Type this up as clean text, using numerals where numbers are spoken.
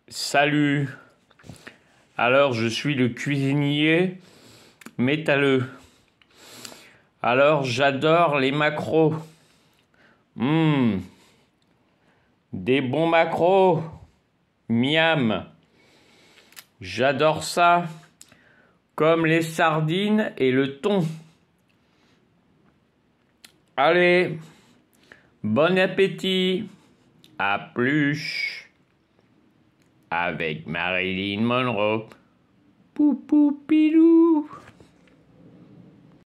Salut. Alors, je suis le cuisinier métalleux. Alors, j'adore les maquereaux. Des bons maquereaux. Miam. J'adore ça. Comme les sardines et le thon. Allez. Bon appétit. À plus. Avec Marilyn Monroe. Pou pou pilou.